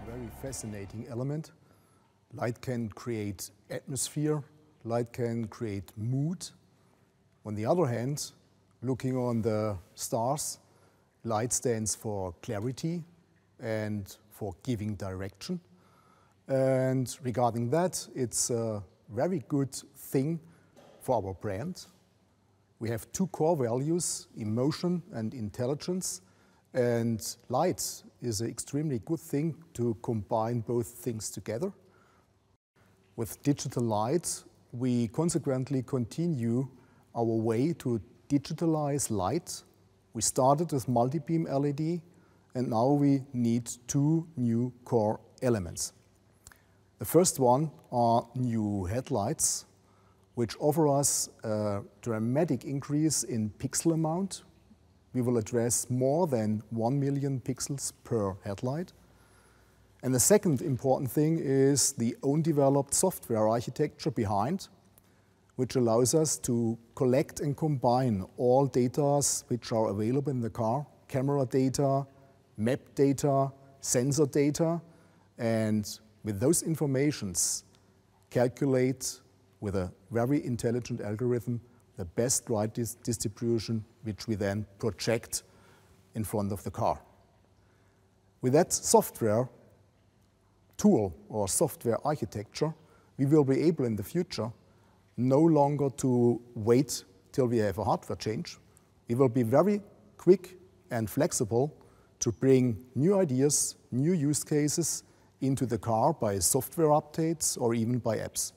a very fascinating element. Light can create atmosphere, light can create mood. On the other hand, looking on the stars, light stands for clarity and for giving direction. And regarding that, it's a very good thing for our brand. We have two core values, emotion and intelligence. And light is an extremely good thing to combine both things together. With digital light, we consequently continue our way to digitalize light. We started with multi-beam LED, and now we need two new core elements. The first one are new headlights, which offer us a dramatic increase in pixel amount. We will address more than 1 million pixels per headlight. And the second important thing is the own-developed software architecture behind, which allows us to collect and combine all data which are available in the car, camera data, map data, sensor data, and with those informations, calculate with a very intelligent algorithm the best light distribution, which we then project in front of the car. With that software tool or software architecture, we will be able in the future no longer to wait till we have a hardware change. We will be very quick and flexible to bring new ideas, new use cases into the car by software updates or even by apps.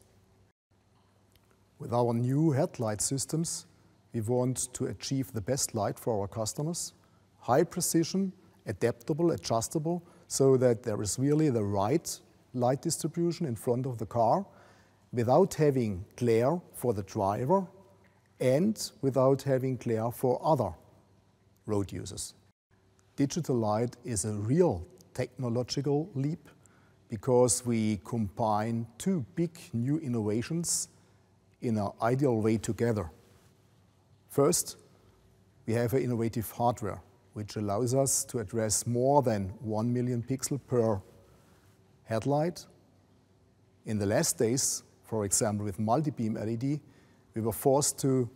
With our new headlight systems, we want to achieve the best light for our customers, high precision, adaptable, adjustable, so that there is really the right light distribution in front of the car without having glare for the driver and without having glare for other road users. Digital light is a real technological leap because we combine two big new innovations in an ideal way together. First, we have an innovative hardware, which allows us to address more than 1 million pixels per headlight. In the last days, for example, with multi-beam LED, we were forced to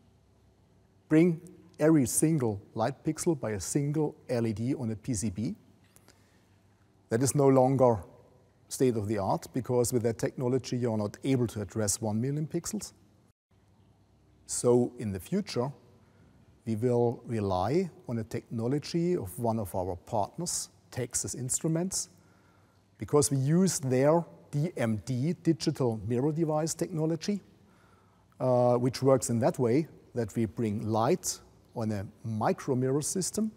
bring every single light pixel by a single LED on a PCB. That is no longer state of the art, because with that technology, you're not able to address 1 million pixels. So in the future, we will rely on a technology of one of our partners, Texas Instruments, because we use their DMD, digital mirror device technology, which works in that way that we bring light on a micro mirror system,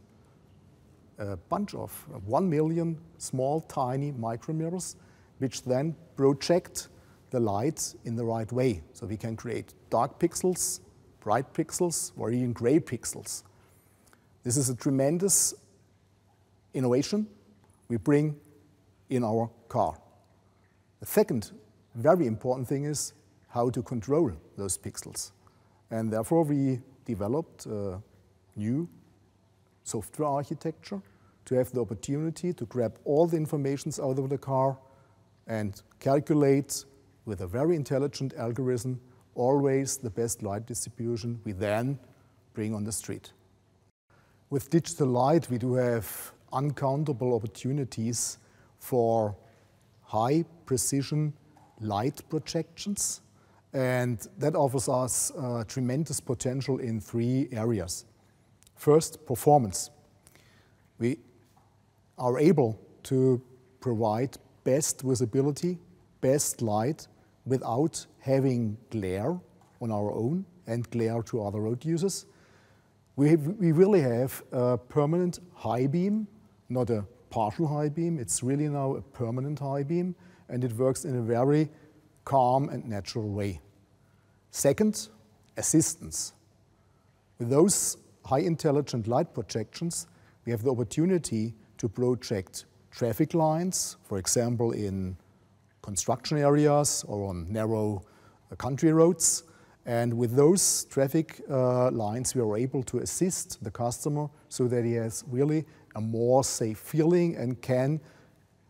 a bunch of 1 million small, tiny micro mirrors, which then project the light in the right way. So we can create dark pixels, bright pixels, or even gray pixels. This is a tremendous innovation we bring in our car. The second very important thing is how to control those pixels. And therefore, we developed a new software architecture to have the opportunity to grab all the information out of the car and calculate with a very intelligent algorithm always the best light distribution we then bring on the street. With digital light, we do have uncountable opportunities for high precision light projections, and that offers us tremendous potential in 3 areas. First, performance. We are able to provide best visibility, best light, without having glare on our own and glare to other road users. We really have a permanent high beam, not a partial high beam. It's really now a permanent high beam, and it works in a very calm and natural way. Second, assistance. With those high intelligent light projections, we have the opportunity to project traffic lines, for example, in construction areas or on narrow country roads. And with those traffic lines, we are able to assist the customer so that he has really a more safe feeling and can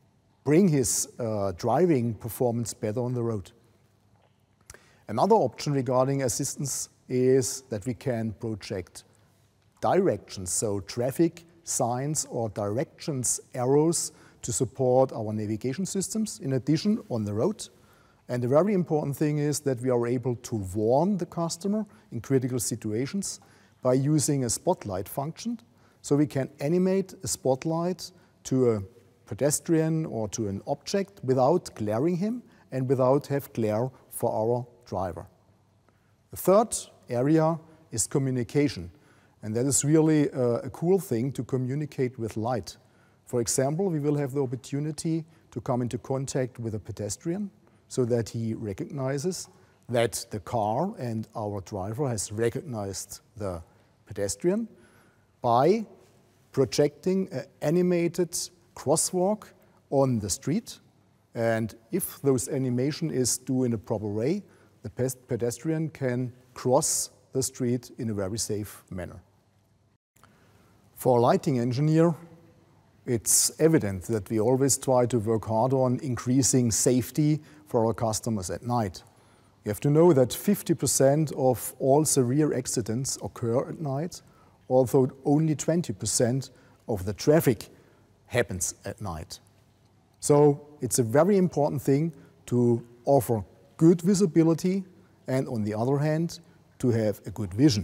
bring his driving performance better on the road. Another option regarding assistance is that we can project directions, so traffic signs or directions arrows to support our navigation systems, in addition on the road. And the very important thing is that we are able to warn the customer in critical situations by using a spotlight function. So we can animate a spotlight to a pedestrian or to an object without glaring him and without have glare for our driver. The third area is communication. And that is really a cool thing to communicate with light. For example, we will have the opportunity to come into contact with a pedestrian so that he recognizes that the car and our driver has recognized the pedestrian by projecting an animated crosswalk on the street. And if those animation is done in a proper way, the pedestrian can cross the street in a very safe manner. For a lighting engineer, it's evident that we always try to work hard on increasing safety for our customers at night. You have to know that 50% of all severe accidents occur at night, although only 20% of the traffic happens at night. So it's a very important thing to offer good visibility and, on the other hand, to have a good vision.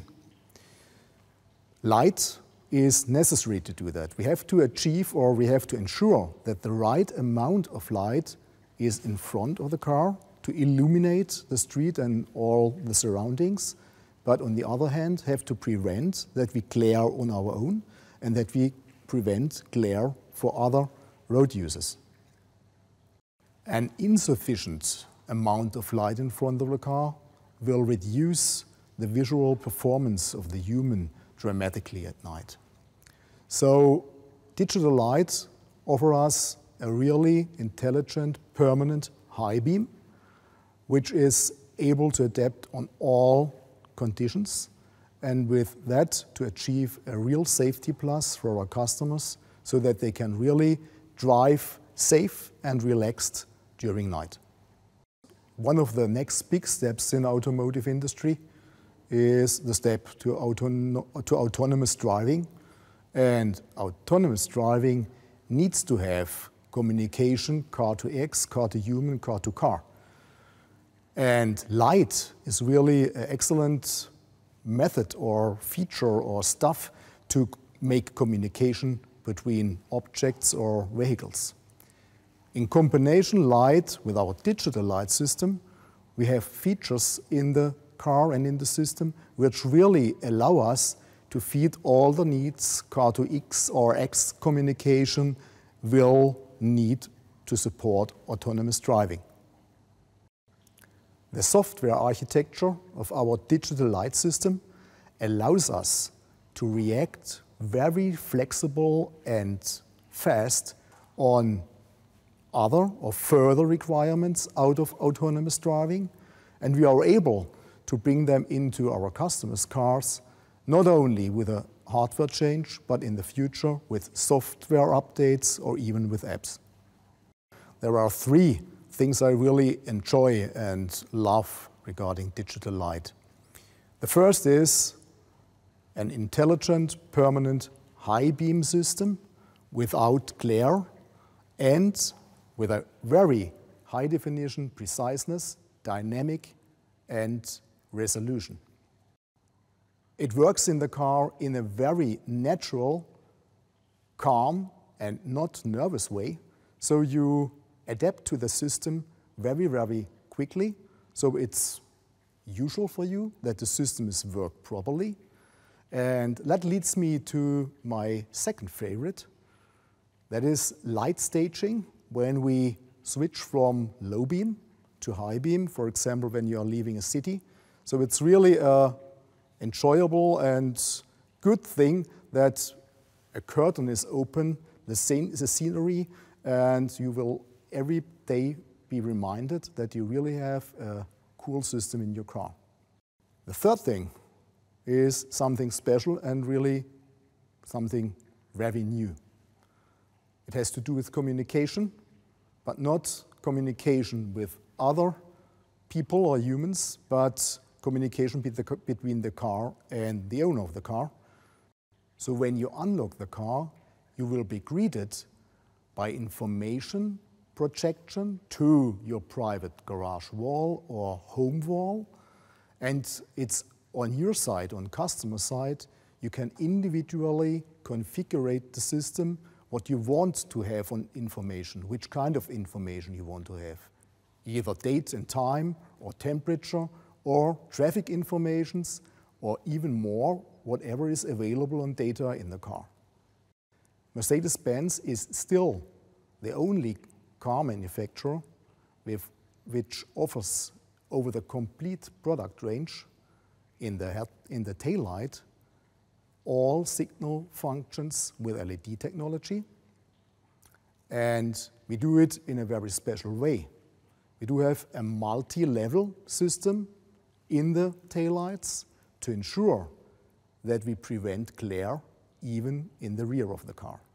Light is necessary to do that. We have to achieve, or we have to ensure that the right amount of light is in front of the car to illuminate the street and all the surroundings, but on the other hand have to prevent that we glare on our own and that we prevent glare for other road users. An insufficient amount of light in front of the car will reduce the visual performance of the human dramatically at night. So digital lights offer us a really intelligent, permanent high beam, which is able to adapt on all conditions, and with that to achieve a real safety plus for our customers so that they can really drive safe and relaxed during night. One of the next big steps in the automotive industry is the step to autonomous driving. And autonomous driving needs to have communication, car to X, car to human, car to car. And light is really an excellent method or feature or stuff to make communication between objects or vehicles. In combination light with our digital light system, we have features in the car and in the system which really allow us to feed all the needs car to X or X communication will need to support autonomous driving. The software architecture of our digital light system allows us to react very flexible and fast on other or further requirements out of autonomous driving, and we are able to bring them into our customers' cars, not only with a hardware change, but in the future with software updates or even with apps. There are three things I really enjoy and love regarding digital light. The first is an intelligent, permanent high beam system without glare and with a very high definition preciseness, dynamic and resolution. It works in the car in a very natural, calm and not nervous way. So you adapt to the system very, very quickly. So it's usual for you that the system is worked properly. And that leads me to my second favorite. That is light staging, when we switch from low beam to high beam, for example, when you are leaving a city. So it's really an enjoyable and good thing that a curtain is open, the scenery, and you will every day be reminded that you really have a cool system in your car. The third thing is something special and really something very new. It has to do with communication, but not communication with other people or humans, but communication between the car and the owner of the car. So when you unlock the car, you will be greeted by information projection to your private garage wall or home wall. And it's on your side, on customer side, you can individually configure the system, what you want to have on information, which kind of information you want to have. Either date and time, or temperature, or traffic informations, or even more, whatever is available on data in the car. Mercedes-Benz is still the only car manufacturer which offers over the complete product range in the taillight all signal functions with LED technology. And we do it in a very special way. We do have a multi-level system in the taillights to ensure that we prevent glare even in the rear of the car.